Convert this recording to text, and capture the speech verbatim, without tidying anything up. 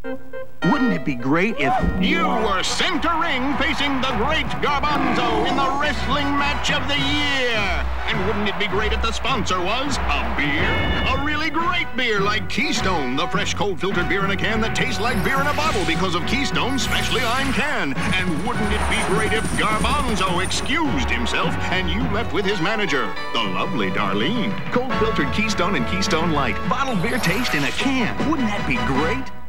Wouldn't it be great if you were center ring facing the great Garbanzo in the wrestling match of the year? And wouldn't it be great if the sponsor was a beer? A really great beer like Keystone, the fresh cold filtered beer in a can that tastes like beer in a bottle because of Keystone's specially lined can. And wouldn't it be great if Garbanzo excused himself and you left with his manager, the lovely Darlene? Cold filtered Keystone and Keystone Light. Bottled beer taste in a can. Wouldn't that be great?